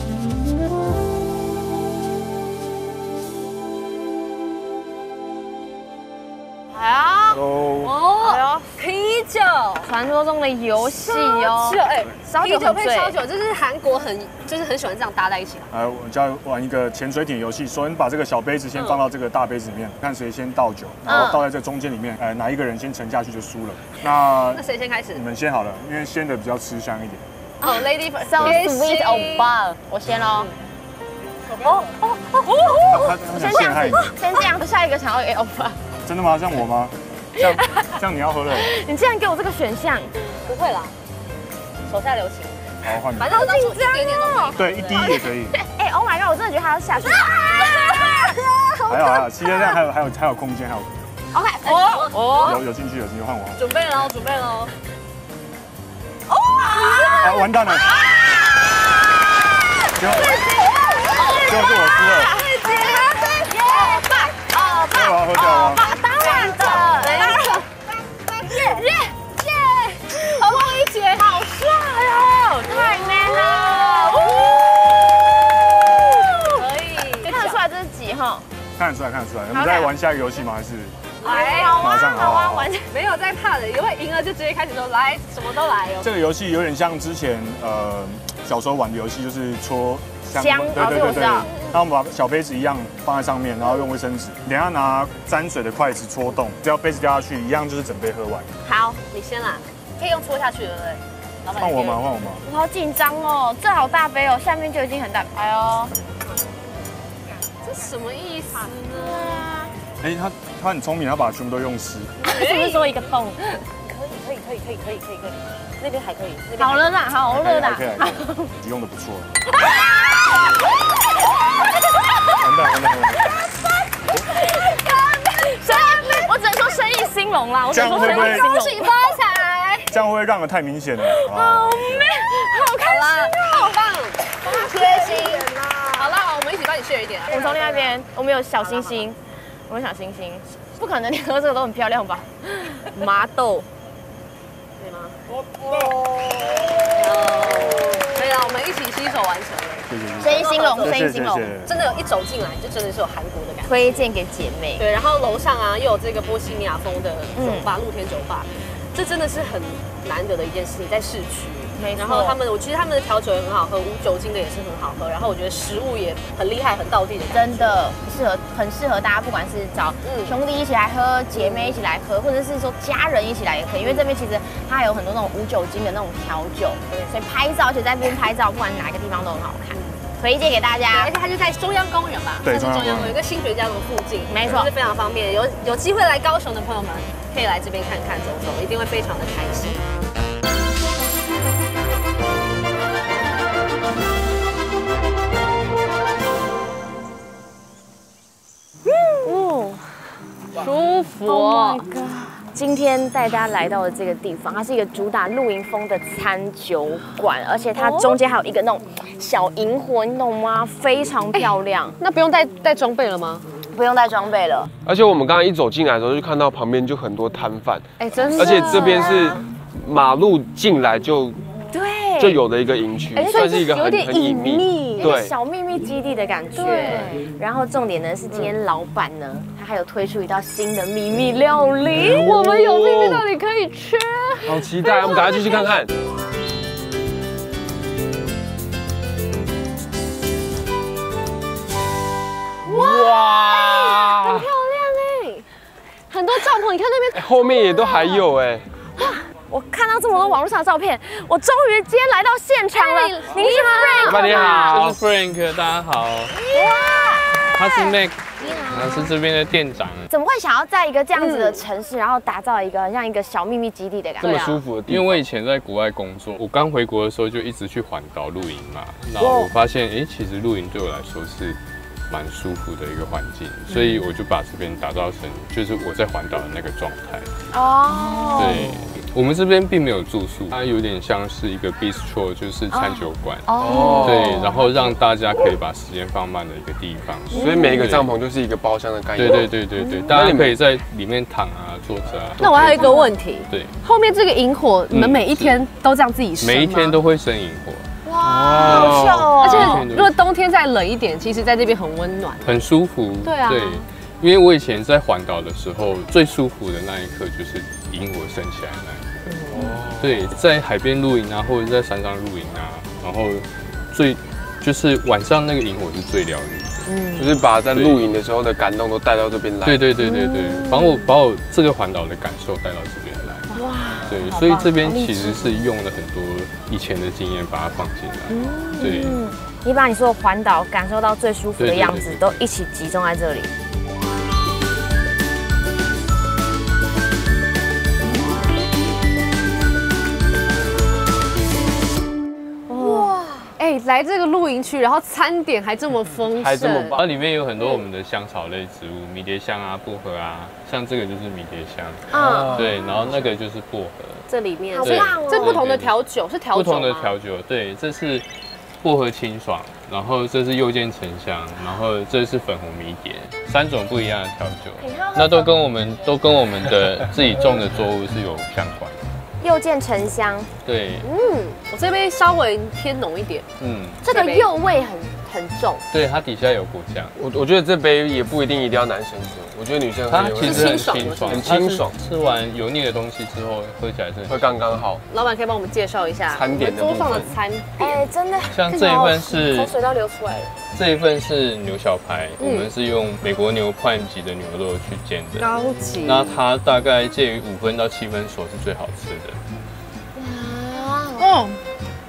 哎呀，
哦，哎呦，啤酒，
传说中的游戏哦。
是哎，
烧酒
配烧酒，这是韩国很就是很喜欢这样搭在一起的。
来，我教玩一个潜水艇游戏。首先把这个小杯子先放到这个大杯子里面，看谁先倒酒，然后倒在这中间里面，呃，哪一个人先沉下去就输了。那
那谁先开始？
你们先好了，因为鲜的比较吃香一点。
哦 ，Lady first，
so sweet， 欧巴，我先喽。哦哦哦！
先这样，
先这样，下一个想要给欧巴。
真的吗？像我吗？这样这样你要喝了。
你竟然给我这个选项，
不会啦，手下留情。
好，换你。
反正好紧张哦。
对，一滴也可以。
哎 ，Oh my god！ 我真的觉得他要下去。
还有啊，其实这样还有还有还有空间，还有。
OK， 哦
哦，有有进去有进去，换我。
准备喽，准备喽。
哦！
啊，完蛋了。结果结果是我输了。我要喝掉吗？
当然的，耶耶耶！和我一起，好帅哦，太 man 了！可以，看得出来这是几号？
看得出来，看得出来。我们再玩下一个游戏吗？还是？
来，好啊，好啊，玩。
没有在怕的，因为赢了就直接开始说来，什么都来哦。
这个游戏有点像之前呃小时候玩的游戏，就是戳香，
对对对对。
那我们把小杯子一样放在上面，然后用卫生纸，等下拿沾水的筷子戳洞，只要杯子掉下去，一样就是整杯喝完。
好，
你先啦，可以用戳下去的，对不对？老板，
换我吗？换我吗？
我好紧张哦，这好大杯哦，下面就已经很大。哎呦，
这什么意思呢？
哎，他他很聪明，他把全部都用湿。
是不是说一个洞？
可以，可以，可以，可以，可以，可以，那边还可以。
好了啦，好了啦，
用的不错。完蛋完蛋完蛋！
我只能说生意兴隆啦，我只能说生意兴隆。
恭喜发财！
这样会不会让的太明显了？
好 man， 好开心，
好棒，贴心。好了，我们一起帮你 share 一点。
我们从另外一边，我们有小星星，我们小星星，不可能你喝这个都很漂亮吧？麻豆，可以吗？
可以了，我们一起携手完成了。
生意兴隆，生意兴隆，
真的有一走进来就真的是有韩国的感觉。
推荐给姐妹。
对，然后楼上啊又有这个波西米亚风的酒吧，露天酒吧，这真的是很难得的一件事情，在市区。
没错。
然后他们，我其实他们的调酒也很好喝，无酒精的也是很好喝。然后我觉得食物也很厉害，很道地的。
真的很适合，很适合大家，不管是找兄弟一起来喝，姐妹一起来喝，或者是说家人一起来也可以。因为这边其实它还有很多那种无酒精的那种调酒，所以拍照，而且在这边拍照，不管哪个地方都很好看。推荐给大家，
而且它就在中央公园吧，
对，
中央公园有个新学家楼附近，
没错，
是非常方便。有有机会来高雄的朋友们，可以来这边看看走走，一定会非常的开心。
嗯，舒服哦。今天带大家来到的这个地方，它是一个主打露营风的餐酒馆，而且它中间还有一个那种小萤火，你懂吗？非常漂亮。
那不用带带装备了吗？
不用带装备了。
而且我们刚刚一走进来的时候，就看到旁边就很多摊贩，
哎，真的。
而且这边是马路进来就
对
就有的一个营区，算是一个很很隐秘，
对，小秘密基地的感觉。然后重点呢是今天老板呢，他还有推出一道新的秘密料理，我们有秘密料理可以吃，
好期待！我们赶快继续看看。
哇，很漂亮哎，很多帐篷，你看那边
后面也都还有哎。
哇！我看到这么多网络上的照片，我终于今天来到现场了。您是 Frank
吗？你好，
我是 Frank， 大家好。哇，他是 Mac。
你好。
他是这边的店长。
怎么会想要在一个这样子的城市，然后打造一个很像一个小秘密基地的感觉？
这么舒服的地方。因为我以前在国外工作，我刚回国的时候就一直去环岛露营嘛，然后我发现，哎，其实露营对我来说是蛮舒服的一个环境，所以我就把这边打造成就是我在环岛的那个状态。哦，对。我们这边并没有住宿，它有点像是一个 bistro， 就是餐酒馆。哦，对，然后让大家可以把时间放慢的一个地方。
所以每一个帐篷就是一个包厢的概念。
对对对对对，大家可以在里面躺啊、坐着啊。
那我还有一个问题，
对，
后面这个萤火，你们每一天都这样自己生吗？
每一天都会生萤火。
哇，好秀哦！
而且如果冬天再冷一点，其实在这边很温暖，
很舒服。
对啊，对，
因为我以前在环岛的时候，最舒服的那一刻就是萤火升起来的那一刻。哦，对，在海边露营啊，或者在山上露营啊，然后最就是晚上那个萤火是最疗愈的，
嗯，就是把在露营的时候的感动都带到这边来。
对对对对对，把我把我这个环岛的感受带到这边来。哇，对，所以这边其实是用了很多以前的经验把它放进来。嗯，对，
你把你说的环岛感受到最舒服的样子都一起集中在这里。
哎，来这个露营区，然后餐点还这么丰盛，
还这么棒。它里面有很多我们的香草类植物，迷迭香啊、薄荷啊，像这个就是迷迭香，嗯，对，然后那个就是薄荷。
这里面，
对，
这不同的调酒是调酒吗？
不同的调酒，对，这是薄荷清爽，然后这是柚见沉香，然后这是粉红迷迭，三种不一样的调酒，那都跟我们都跟我们的自己种的作物是有相关的。
柚见沉香，
对，
嗯，我这边稍微偏浓一点，
嗯，这个柚味很很重，
对，它底下有果酱。
我我觉得这杯也不一定一定要男生喝，我觉得女生喝
它其实很清爽，
很清爽。
吃完油腻的东西之后，喝起来是
会刚刚好。
老板可以帮我们介绍一下
餐点的
桌上的餐点，
哎，真的，
像这一份是
口水都流出来了。
这一份是牛小排，我们是用美国牛块级的牛肉去煎的，
高级。
那它大概介于五分到七分熟是最好吃的。
哦，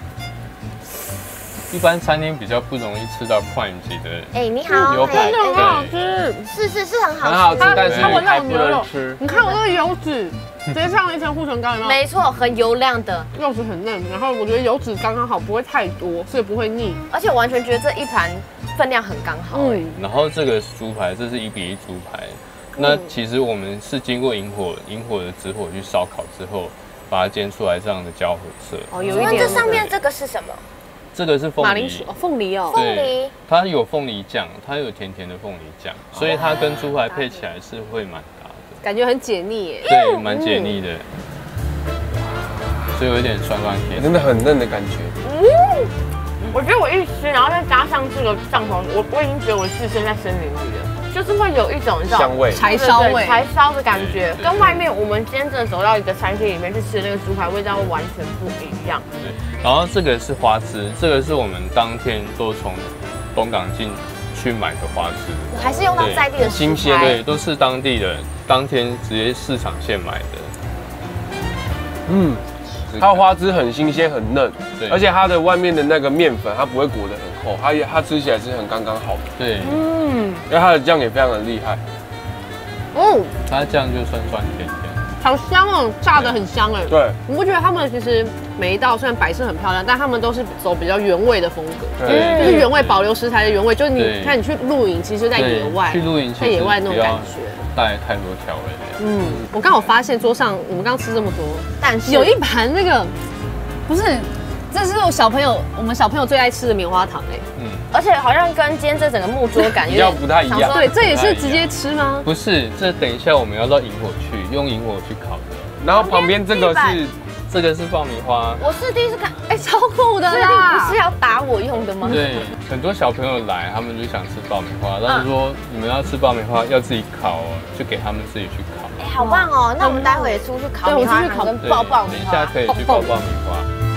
一般餐厅比较不容易吃到块级的。
哎，你好，
牛排
真的很好吃，
是是是很好吃，
很好吃，但是
还
不能吃。
你看我这个油脂，直接上了一层护唇膏，有没有？
没错，很油亮的，
肉质很嫩，然后我觉得油脂刚刚好，不会太多，所以不会腻。
而且我完全觉得这一盘分量很刚好。嗯，
然后这个猪排，这是一比一猪排，那其实我们是经过萤火萤火的直火去烧烤之后。把它煎出来这样的焦红色。
哦，有一点。这上面这个是什么？
这个是凤梨。
马铃薯，凤梨哦。
凤梨。
它有凤梨酱，它有甜甜的凤梨酱，所以它跟猪排配起来是会蛮搭的。
感觉很解腻耶。
对，蛮解腻的。所以有一点酸酸甜，
真的很嫩的感觉。
嗯，我觉得我一吃，然后再加上这个帐篷，我我已经觉得我置身在森林里了。就是会有一种
香味，
柴烧味，柴烧的感觉，跟外面我们今天真的走到一个餐厅里面去吃的那个猪排味道会完全不一样。
对，然后这个是花枝，这个是我们当天都从东港进去买的花枝，
还是用到在地的
新鲜，
对，都是当地的，当天直接市场现买的。
嗯。它的花枝很新鲜很嫩，而且它的外面的那个面粉它不会裹得很厚，它也它吃起来是很刚刚好的。
对，
嗯，因为它的酱也非常的厉害。
哦，
它的酱就酸酸甜甜，
好香哦，炸得很香哎。
对，
你不觉得他们其实每一道虽然摆设很漂亮，但他们都是走比较原味的风格，
对，
就是原味保留食材的原味。就是你看你去露营，其实在野外，
去露营
在野外那种感觉。
带太多调味料。
嗯，我刚好发现桌上我们刚刚吃这么多，
但是
有一盘那个不是，这是我小朋友我们小朋友最爱吃的棉花糖哎。
嗯，而且好像跟今天这整个木桌感
比较不太一样。
对，这也是直接吃吗？
不是，这等一下我们要到萤火去，用萤火去烤的。
然后旁边这个是。
这个是爆米花，
我是第一次看，
哎，超酷的啦！
不是要打我用的吗？
对，很多小朋友来，他们就想吃爆米花，但是说你们要吃爆米花要自己烤哦，就给他们自己去烤。
哎，好棒哦！那我们待会也出去烤米花糖跟爆爆米
花，等一下可以去爆爆米花。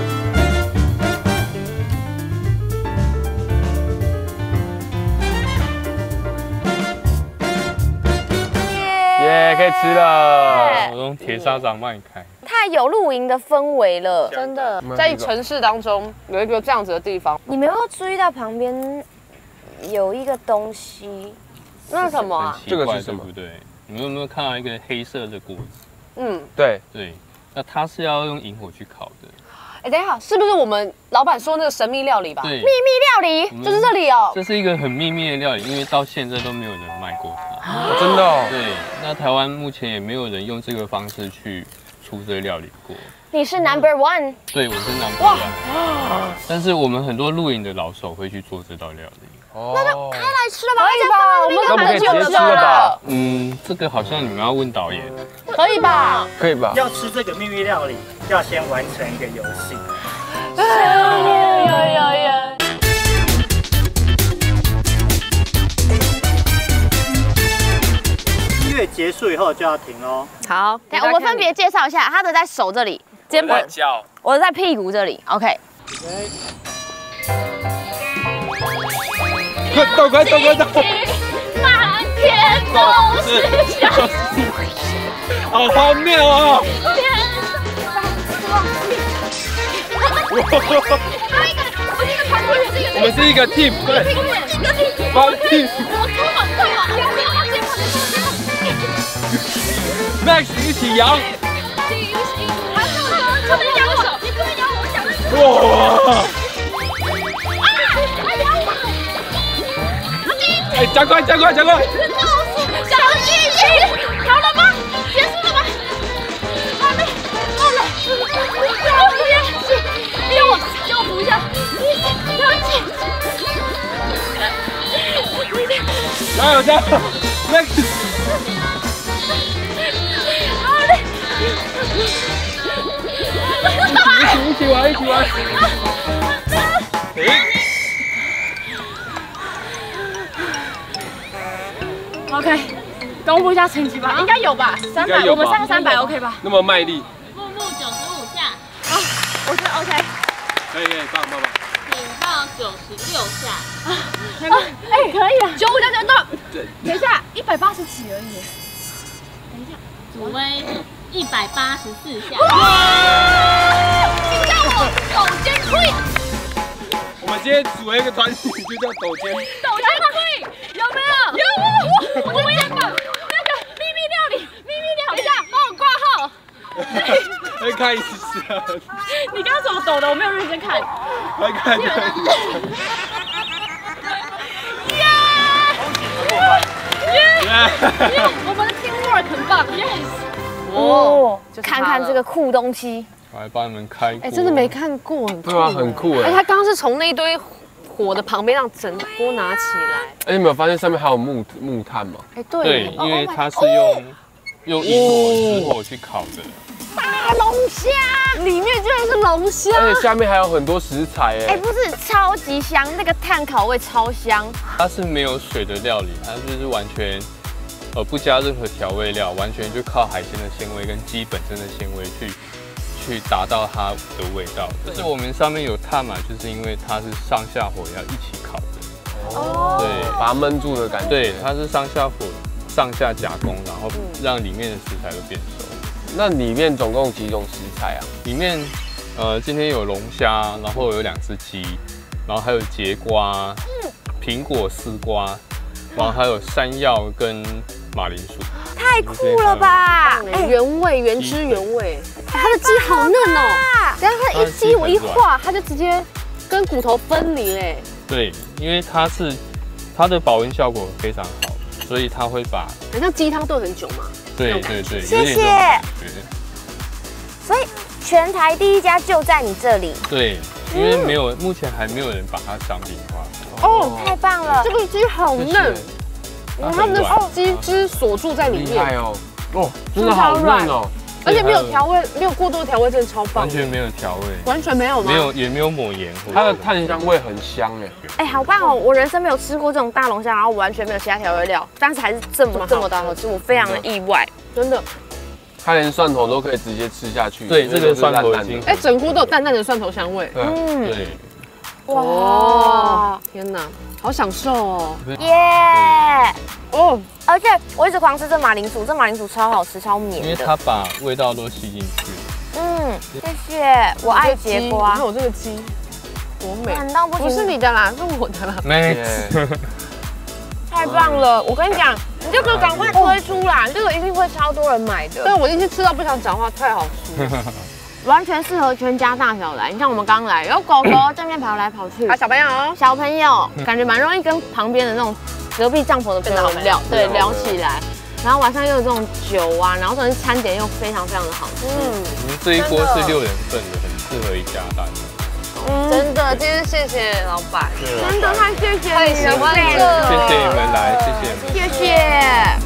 耶，可以吃了！
我用铁砂掌帮你开。
太有露营的氛围了，真的。
在城市当中有一个这样子的地方，
你们有没有注意到旁边有一个东西
那是什么啊？
这个是什么？对不对？你们有没有看到一个黑色的果子？
嗯，
对
对，那它是要用萤火去烤的。
哎，等一下，是不是我们老板说那个神秘料理吧？
对，
秘密料理就是这里哦。
这是一个很秘密的料理，因为到现在都没有人卖过它。
真的哦。
对，那台湾目前也没有人用这个方式去出这个料理过。
你是 number one。
对，我是 number one。但是我们很多露营的老手会去做这道料理。
哦，那就开来吃了吧，
可以吧？我们都很久
吃了吧？
嗯，这个好像你们要问导演。
可以吧？
可以吧？
要吃这个秘密料理，要先完成一个游戏。
有有有。
音乐结束以后就要停喽。
好，
我们分别介绍一下，他的在手这里，肩膀，
脚，
我的在屁股这里。OK。
快动，快动，快动！
满天都是笑，
好荒谬哦！我们是一个 team， 对，帮 team。Max 一起摇。
不能摇我手，你不能摇我，讲的是。哇！
哎，加快，加快，加快！
小心一点，好了吗？结束了吗？好了，好了，小心，给我，给我扶一下，小心。
加油，加油 ，Max！
好嘞，
一起，一起玩，一起玩。
OK， 公布一下成绩吧，应该有吧？三百，我们上三百 OK 吧？
那么卖力。
木木九十五下。啊 ，OK OK。
可以可以，棒棒棒。
品浩九十六下。啊，哎，可以啊。九五加九到。等一下，一百八十几而已。等一下，祖威一百八十四下。哇！请叫我抖肩 Queen。
我们今天组了一个团体，就叫抖肩。
抖肩 Queen 有没有？有。我们肩膀那个秘密料理，秘密料理，等一下帮我挂号。
会看一次啊？
你刚刚怎么抖的？我没有认真看。
会看一次。
耶！耶！我们的 teamwork 很棒 ，yes。
哦，看看这个酷东西。
我来帮你们开锅。
哎，真的没看过，很酷。
对啊，很酷哎。
哎，他刚刚是从那一堆火的旁边让整锅拿起来。
哎，你有没有发现上面还有木木炭吗？
哎，对。
对，因为它是用用萤火石火去烤的。
大龙虾，
里面居然是龙虾，
而且下面还有很多食材哎。
哎，不是，超级香，那个炭烤味超香。
它是没有水的料理，它就是完全呃不加任何调味料，完全就靠海鲜的鲜味跟鸡本身的鲜味去去达到它的味道。就是我们上面有炭嘛，就是因为它是上下火要一起烤的。
哦。对，把它焖住的感觉。
对，它是上下火上下加工，然后让里面的食材都变熟。
那里面总共几种食材啊？
里面，呃，今天有龙虾，然后有两只鸡，然后还有节瓜、苹果丝瓜，然后还有山药跟马铃薯。
太酷了吧！
哎，原味、原汁原味，它的鸡好嫩哦。然后它一鸡我一化，它就直接跟骨头分离嘞。
对，因为它是它的保温效果非常好，所以它会把。
很像鸡汤炖很久嘛。
对对对，
谢谢。所以全台第一家就在你这里。
对，因为没有，目前还没有人把它商品化。
哦，太棒了！
这个鸡好嫩，它们的鸡汁锁住在里面。
厉害哦！哦，真的好嫩哦。
而且没有调味，没有过多的调味，真的超棒。
完全没有调味，
完全没有吗？
没有，也没有抹盐。
它的炭香味很香哎。
哎，好棒哦！我人生没有吃过这种大龙虾，然后完全没有其他调味料，但是还是这么这么的好吃，我非常的意外，真的。
它连蒜头都可以直接吃下去。
对，这个蒜头已经，
哎，整锅都有淡淡的蒜头香味。
嗯，对。
哇，天哪，好享受哦！
耶！哦，而且我一直狂吃这马铃薯，这马铃薯超好吃，超绵的。
因为它把味道都吸进去。
嗯，谢谢，我爱节瓜。
你看我这个鸡，多美！
感到不行，
不是你的啦，是我的啦。
Max，
太
太棒了！我跟你讲，你这个赶快推出啦，这个一定会超多人买的。
对，我一直吃到不想讲话，太好吃了。
完全适合全家大小来。你像我们刚来，有狗狗正面跑来跑去，
还有小朋友，
小朋友感觉蛮容易跟旁边的那种隔壁帐篷的朋友聊，对，聊起来。然后晚上又有这种酒啊，然后这种餐点又非常非常的好吃。嗯，
我们这一锅是六人份的，很适合一家大人。
嗯，真的，今天谢谢老板，
真的太谢谢你了，
太喜欢了，
谢谢你们来，谢谢你们，
谢谢。